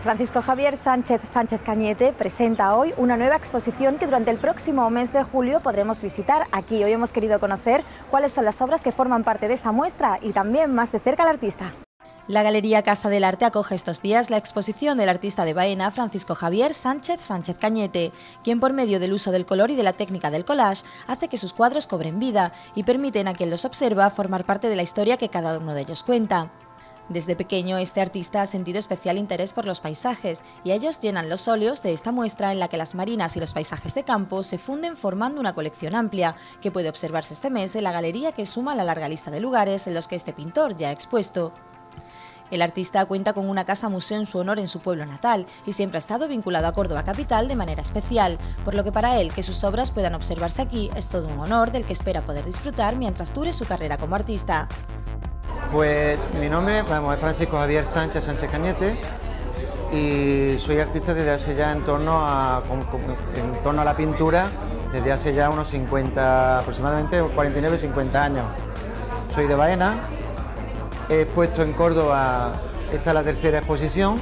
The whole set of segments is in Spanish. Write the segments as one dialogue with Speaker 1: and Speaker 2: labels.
Speaker 1: Francisco Javier Sánchez Cañete presenta hoy una nueva exposición que durante el próximo mes de julio podremos visitar aquí. Hoy hemos querido conocer cuáles son las obras que forman parte de esta muestra y también más de cerca al artista. La Galería Casa del Arte acoge estos días la exposición del artista de Baena, Francisco Javier Sánchez Cañete, quien por medio del uso del color y de la técnica del collage hace que sus cuadros cobren vida y permiten a quien los observa formar parte de la historia que cada uno de ellos cuenta. Desde pequeño, este artista ha sentido especial interés por los paisajes y ellos llenan los óleos de esta muestra en la que las marinas y los paisajes de campo se funden formando una colección amplia que puede observarse este mes en la galería que suma la larga lista de lugares en los que este pintor ya ha expuesto. El artista cuenta con una casa museo en su honor en su pueblo natal y siempre ha estado vinculado a Córdoba capital de manera especial, por lo que para él que sus obras puedan observarse aquí es todo un honor del que espera poder disfrutar mientras dure su carrera como artista.
Speaker 2: Pues mi nombre es Francisco Javier Sánchez Cañete y soy artista desde hace ya en torno a la pintura, desde hace ya unos 50, aproximadamente 49-50 años. Soy de Baena, he expuesto en Córdoba, esta es la tercera exposición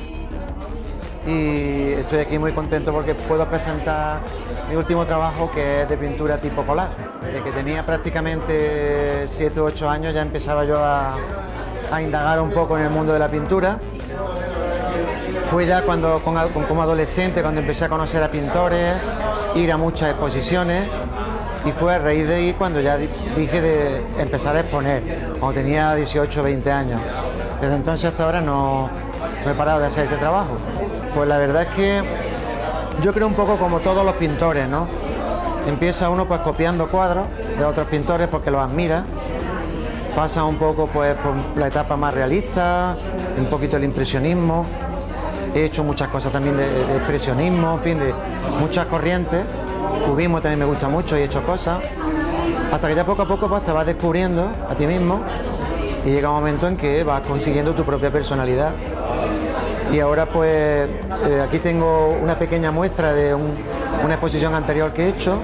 Speaker 2: y estoy aquí muy contento porque puedo presentar mi último trabajo, que es de pintura tipo collage. Desde que tenía prácticamente 7 u 8 años ya empezaba yo a indagar un poco en el mundo de la pintura. Fue ya como adolescente cuando empecé a conocer a pintores, ir a muchas exposiciones, y fue a raíz de ahí cuando ya dije de empezar a exponer, cuando tenía 18 o 20 años. Desde entonces hasta ahora no he parado de hacer este trabajo. Pues la verdad es que yo creo un poco como todos los pintores, ¿no? Empieza uno pues copiando cuadros de otros pintores porque los admira, pasa un poco pues por la etapa más realista, un poquito el impresionismo, he hecho muchas cosas también de expresionismo, en fin, de muchas corrientes, cubismo también me gusta mucho y he hecho cosas, hasta que ya poco a poco pues te vas descubriendo a ti mismo y llega un momento en que vas consiguiendo tu propia personalidad. Y ahora pues aquí tengo una pequeña muestra de una exposición anterior que he hecho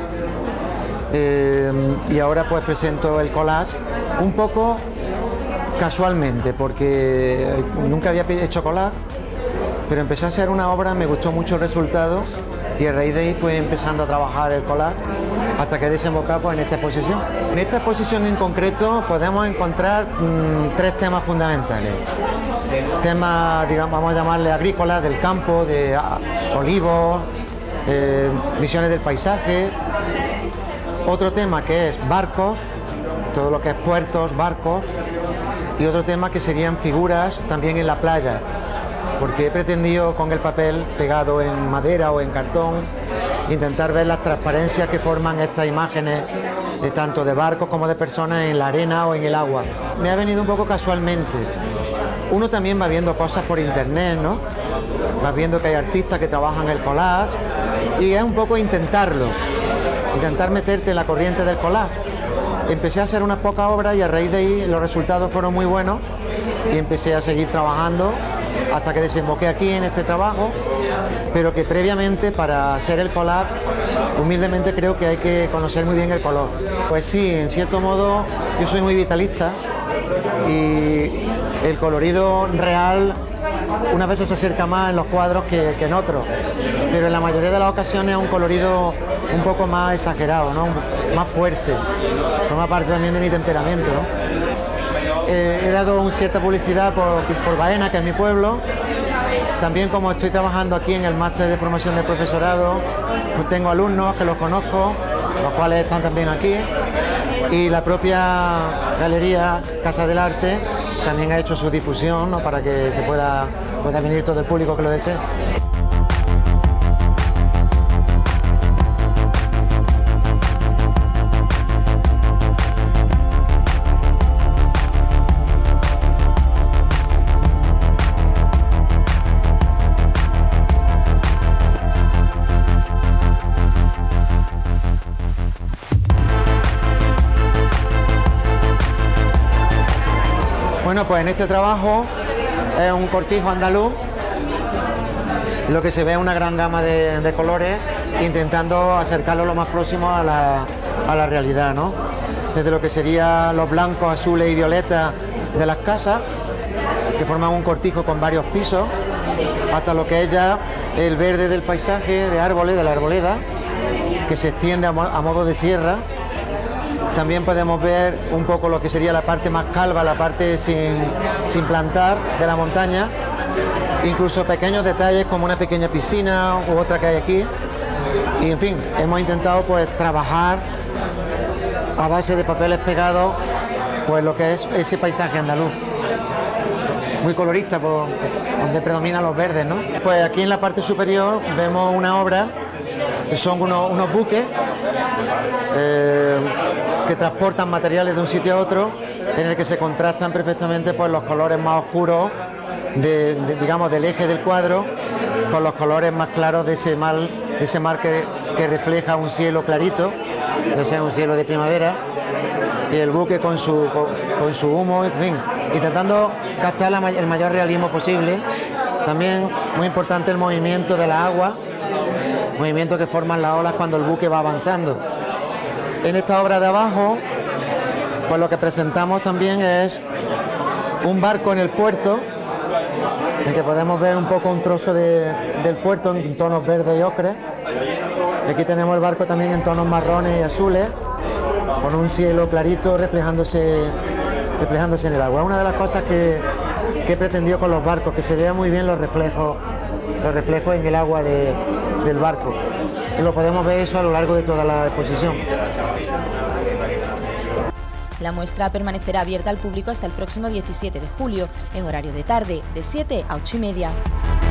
Speaker 2: y ahora pues presento el collage un poco casualmente porque nunca había hecho collage, pero empecé a hacer una obra, me gustó mucho el resultado y a raíz de ahí pues empezando a trabajar el collage hasta que desembocado pues, en esta exposición. En esta exposición en concreto podemos encontrar 3 temas fundamentales. Temas, digamos, vamos a llamarle agrícolas, del campo, de olivos, visiones del paisaje. Otro tema que es barcos, todo lo que es puertos, barcos. Y otro tema que serían figuras también en la playa, porque he pretendido con el papel pegado en madera o en cartón intentar ver las transparencias que forman estas imágenes de tanto de barcos como de personas en la arena o en el agua. Me ha venido un poco casualmente. Uno también va viendo cosas por internet, ¿no? Vas viendo que hay artistas que trabajan el collage y es un poco intentar meterte en la corriente del collage. Empecé a hacer unas pocas obras y a raíz de ahí los resultados fueron muy buenos y empecé a seguir trabajando hasta que desemboqué aquí en este trabajo, pero que previamente para hacer el collage, humildemente creo que hay que conocer muy bien el color. Pues sí, en cierto modo yo soy muy vitalista y el colorido real unas veces se acerca más en los cuadros que en otros, pero en la mayoría de las ocasiones es un colorido un poco más exagerado, ¿no? Más fuerte, forma parte también de mi temperamento, ¿no? He dado cierta publicidad por Baena, que es mi pueblo. También como estoy trabajando aquí en el máster de formación de profesorado, pues tengo alumnos que los conozco, los cuales están también aquí. Y la propia Galería Casa del Arte también ha hecho su difusión, ¿no? Para que se pueda venir todo el público que lo desee. Bueno, pues en este trabajo es un cortijo andaluz, lo que se ve es una gran gama de colores, intentando acercarlo lo más próximo a la realidad, ¿no? Desde lo que serían los blancos, azules y violetas de las casas, que forman un cortijo con varios pisos, hasta lo que es ya el verde del paisaje, de árboles, de la arboleda, que se extiende a modo de sierra. También podemos ver un poco lo que sería la parte más calva, la parte sin plantar de la montaña, incluso pequeños detalles como una pequeña piscina u otra que hay aquí. Y en fin, hemos intentado pues trabajar a base de papeles pegados pues lo que es ese paisaje andaluz, muy colorista, donde predominan los verdes, ¿no? Pues aquí en la parte superior vemos una obra que son unos buques que transportan materiales de un sitio a otro, en el que se contrastan perfectamente pues los colores más oscuros digamos del eje del cuadro con los colores más claros de ese mar que refleja un cielo clarito, que sea un cielo de primavera, y el buque con su humo, en fin, intentando captar el mayor realismo posible. También muy importante el movimiento de la agua, movimiento que forman las olas cuando el buque va avanzando. En esta obra de abajo, pues lo que presentamos también es un barco en el puerto, en que podemos ver un poco un trozo del puerto en tonos verdes y ocres. Aquí tenemos el barco también en tonos marrones y azules, con un cielo clarito reflejándose en el agua. Una de las cosas que he pretendido con los barcos, que se vean muy bien los reflejos en el agua del barco. Y lo podemos ver eso a lo largo de toda la exposición.
Speaker 1: La muestra permanecerá abierta al público hasta el próximo 17 de julio, en horario de tarde, de 7 a 8:30.